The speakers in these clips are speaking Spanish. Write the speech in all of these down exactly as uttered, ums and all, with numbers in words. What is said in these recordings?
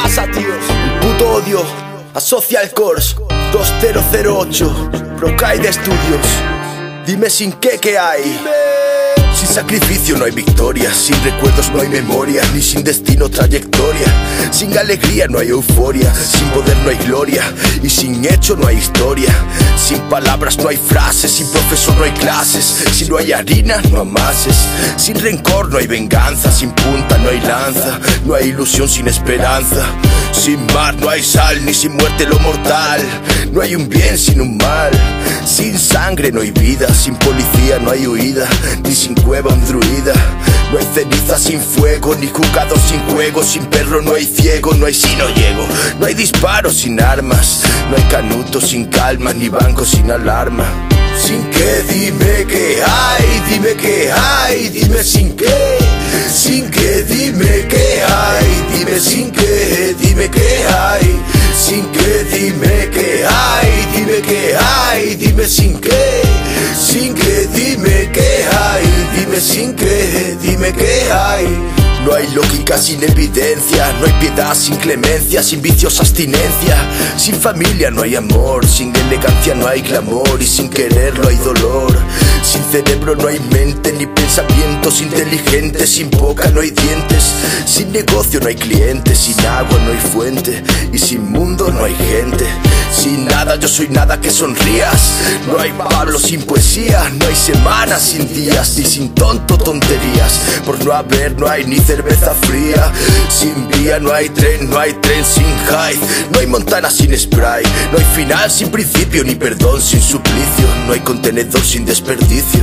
pasa, tíos? El puto odio a Social Course dos mil ocho, Procide Studios. Dime sin qué, ¿qué hay? Sin sacrificio no hay victoria, sin recuerdos no hay memoria, ni sin destino trayectoria. Sin alegría no hay euforia, sin poder no hay gloria, y sin hecho no hay historia. Sin palabras no hay frases, sin profesor no hay clases. Si no hay harina no amases, sin rencor no hay venganza, sin punta no hay lanza, no hay ilusión sin esperanza. Sin mar no hay sal, ni sin muerte lo mortal. No hay un bien sin un mal. Sin sangre no hay vida, sin policía no hay huida, ni sin cueva un druida. No hay ceniza sin fuego, ni juzgado sin juego. Sin perro no hay ciego, no hay si no llego. No hay disparo sin armas, no hay canuto sin calma, ni banco sin alarma. Sin qué, dime qué hay, dime qué hay, dime sin qué. Sin qué, dime qué hay, dime sin qué, dime qué hay. Sin qué, dime qué hay, dime qué hay, dime sin qué. Sin qué, dime qué hay, dime sin qué, dime qué hay. No hay lógica sin evidencia, no hay piedad sin clemencia, sin vicios abstinencia. Sin familia no hay amor, sin elegancia no hay glamour, y sin quererlo hay dolor. Sin cerebro no hay mente ni pensamientos inteligentes, sin boca no hay dientes, sin negocio no hay clientes, sin agua no hay fuente, y sin mundo no hay gente. Sin nada yo soy nada que sonrías. No hay Pablo sin poesía, no hay semanas sin días, ni sin tonto tonterías. Por no haber no hay ni cerveza fría. Sin vía no hay tren, no hay tren sin high. No hay montana sin spray, no hay final sin principio, ni perdón sin suplicio. No hay contenedor sin desperdicio.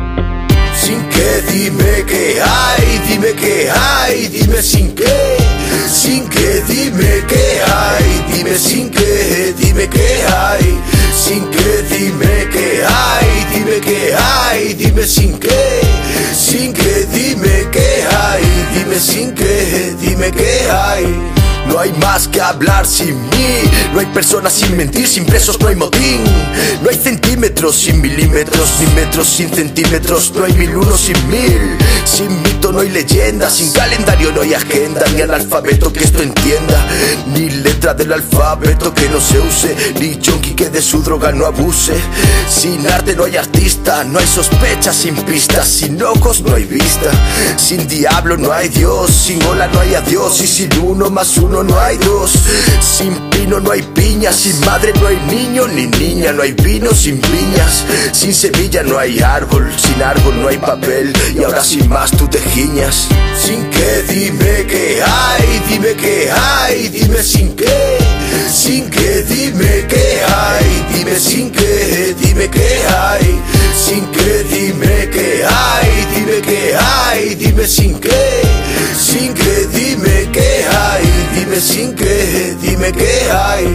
Sin qué, dime qué hay, dime qué hay, dime sin qué. Sin qué, dime qué hay, dime sin qué, dime qué hay. Sin qué, dime qué hay, dime qué hay, dime sin qué. Sin qué, dime qué hay, dime sin qué, dime qué hay. No hay más que hablar sin mí. No hay personas sin mentir, sin presos no hay motín. No hay centímetros sin milímetros, ni metros sin centímetros. No hay mil unos sin mil. Sin mito no hay leyenda, sin calendario no hay agenda, ni analfabeto que esto entienda, ni letra del alfabeto que no se use, ni junkie que de su droga no abuse. Sin arte no hay artista, no hay sospecha sin pistas. Sin ojos no hay vista, sin diablo no hay Dios. Sin ola no hay adiós, y sin uno más uno no hay dos. Sin pino no hay piña, sin madre no hay niño ni niña. No hay vino sin viñas, sin semilla no hay árbol, sin árbol no hay papel, y ahora sin más tú te giñas. Sin qué, dime qué hay, dime qué hay, dime sin qué. Sin qué, dime qué hay, dime sin qué, dime qué hay. Sin qué, dime qué hay, dime qué hay, dime sin qué. Sin qué, dime qué hay, dime sin qué, dime qué hay.